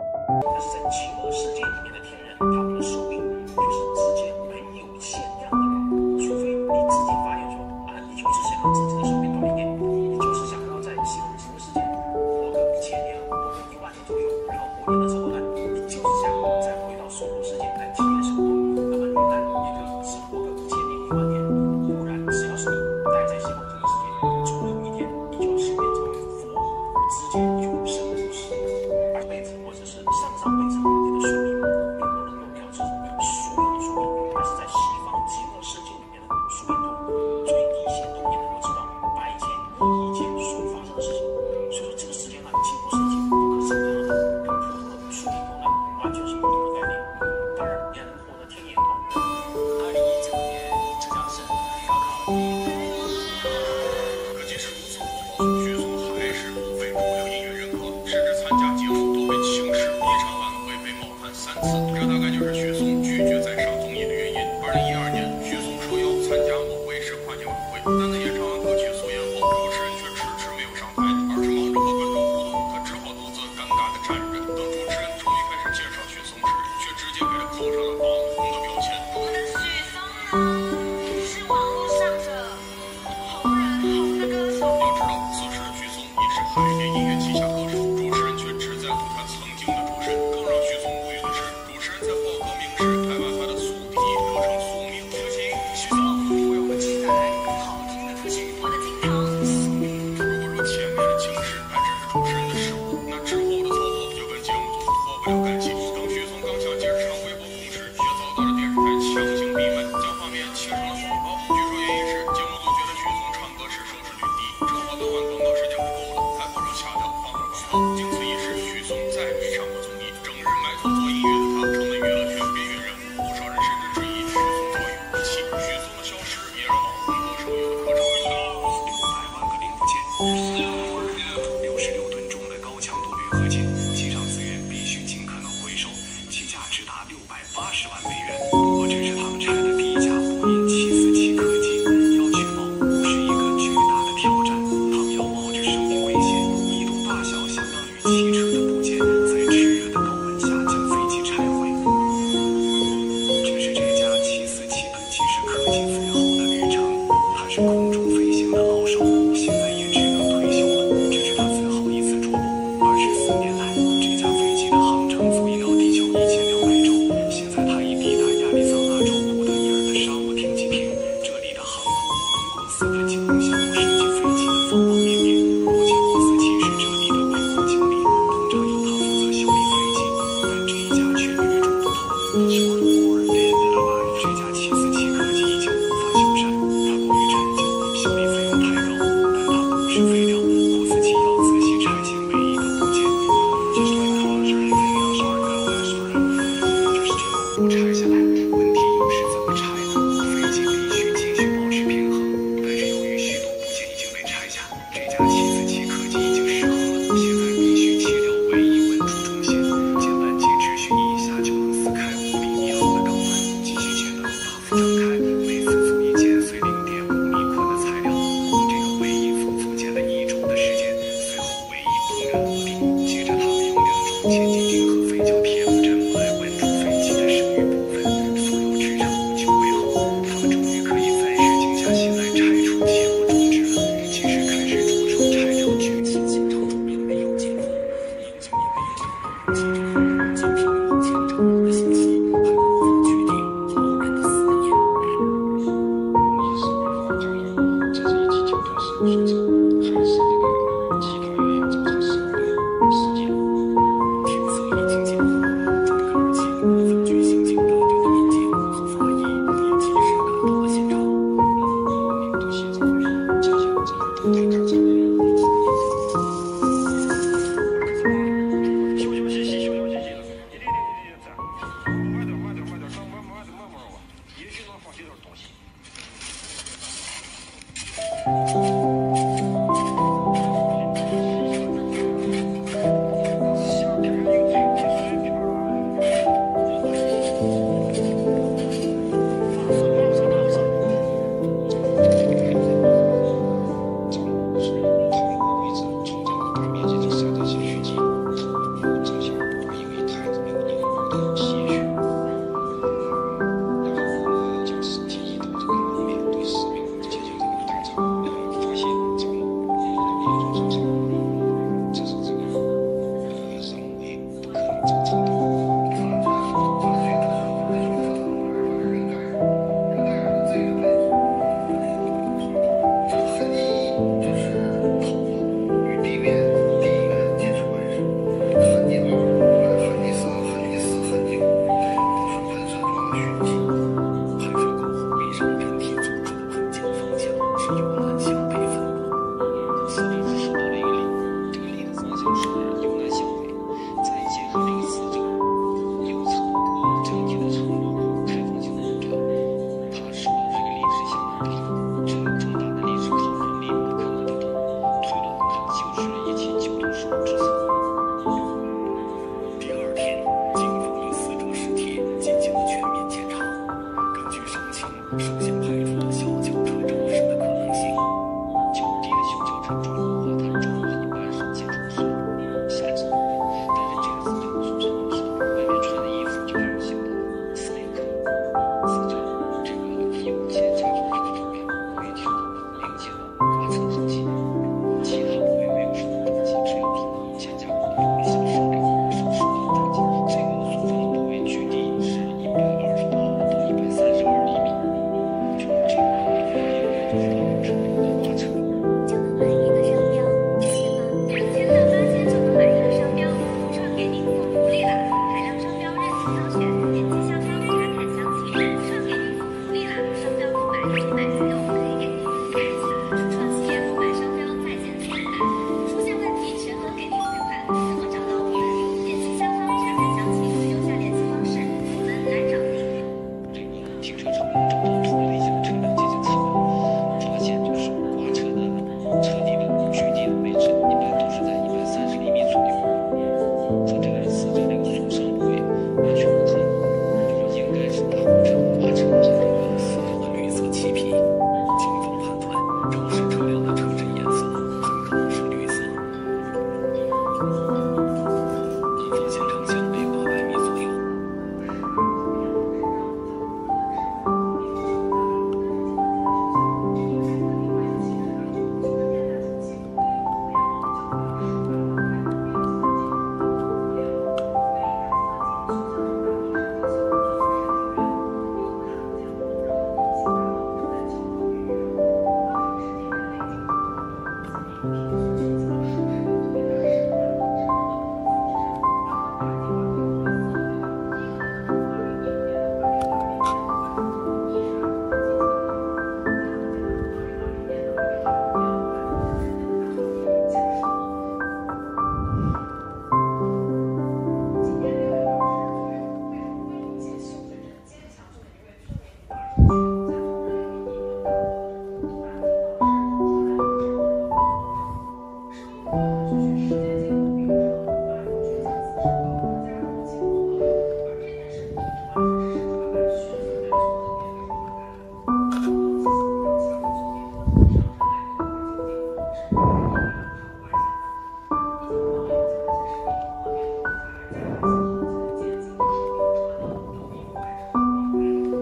但是在极乐世界里面的天人，他们的寿命却是直接没有限量的，除非你自己发现说你就是想让自己的寿命短一点，你就是想要在极乐世界活个1000年、活个1万年左右，然后过年的时候呢，你就是想再回到娑婆世界来体验生活，那么你呢也可以只活个1000年、1万年，不然只要是你待在西方极乐世界，总有一天你就要修炼成为佛，直接永生不死。2辈子或者是上辈子，你的寿命并不能够表示有所有的寿命，但是在西方极乐世界里面的寿命中，最低限度也能够知道100件、1亿件所发生的事情。所以说这个世界呢，几乎是已经不可想象的，跟普通的寿命通呢完全是不同的概念。当然，你还能获得天眼通。2019年浙江省高考第1名。 可即使如此，许嵩还是不被主流音乐认可，甚至参加节目都被轻视，一场晚会被冒犯3次，这大概就是许嵩拒绝再上综艺的原因。2012年，许嵩受邀参加某卫视跨年晚会，但在演唱完歌曲素颜后，主持人却迟迟没有上台，而是忙着和观众互动，他只好独自尴尬地站着。等主持人终于开始介绍许嵩时，却直接给他扣上了网红的标签。 我的许嵩呢，是网络上的红的歌手。 要知道，此时的许嵩已是海淀音乐旗下歌手，主持人却只在乎他曾经的出身。更让许嵩无语的是，主持人在报歌名时还把他的宿敌说成宿命。有请许嵩为我们请带来好听的歌曲。 我的金堂。 如果说前面的轻视还只是主持人的失误，那之后的操作就跟节目组脱不了干系。当许嵩刚想接着唱微博红时，却遭到了电视台强行闭麦，将画面切成了广告。据说原因是节目组觉得许嵩唱歌时收视率低，正好更换广告时间不够了，才不成掐掉放上广告。经此一事，许嵩再没上过综艺，整日埋头做音乐的他成了娱乐圈边缘人物。不少人甚至质疑许嵩早有过气。许嵩的消失也让网红歌手有了可唱。 600万个零部件，66吨重的高强度铝合金，机上资源必须尽可能回收，其价值达680万美元。不过这是他们拆的第一架波音747客机，要取保护是一个巨大的挑战，他们要冒着生命危险，移动大小相当于汽车的部件，在炽热的高温下将飞机拆毁。这是这架747喷气式客机最后的旅程，它是空中飞行的老手，现在也只能退休了。这是他最后一次着陆。24年来，这架飞机的航程足以绕地球1200周。现在它已抵达亚利桑那州古德伊尔的商务停机坪，这里的航空母公司的经营项目涉及飞机的方方面面。目前霍斯奇是这里的维护经理，通常由他负责修理飞机，但这一架却与众不同。这架747客机已经无法修缮，它过于陈旧，修理费用太高，但它不是废料，霍斯奇要仔细拆卸每一个部件。这是不拆下来，问题又是怎么拆呢？飞机必须继续保持平衡，但是由于许多部件已经被拆下，这架747客机已经失衡了，现在必须切掉唯一稳住中线，键盘机只需一下就能撕开5厘米厚的钢板，机械钳能大幅张开，每次足以剪碎0.5米宽的材料。光这个尾翼缝附件了1周的时间，随后尾翼砰然落地，接着他们用2种千斤顶和废旧铁路枕木来稳住飞机的剩余部分。所有支撑物就位后，他们终于可以再次静下心来拆除切落装置了。其实开始着手拆掉巨体形成中并没有见风，眼睛也没有见风，其中仅凭1000张的信息，还无法决定某人的死因。 你是无法抗议，这是一起九段式选择，还是那个其他原因造成失误的事件？ 天色已经渐昏，这个日期部分举行警大队的民警和法医也及时赶到了现场。 你们都协助我进行了这个动态勘查。 休息，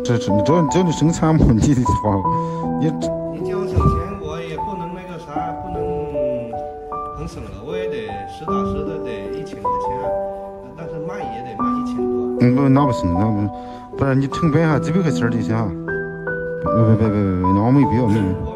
这你生产嘛，你的话，你叫我省钱，我也不能那个啥，不能很省了，我也得实打实的得1000块钱，但是卖也得卖1000多。 那不行，不然你成本还几百块钱的钱，别，那没必要。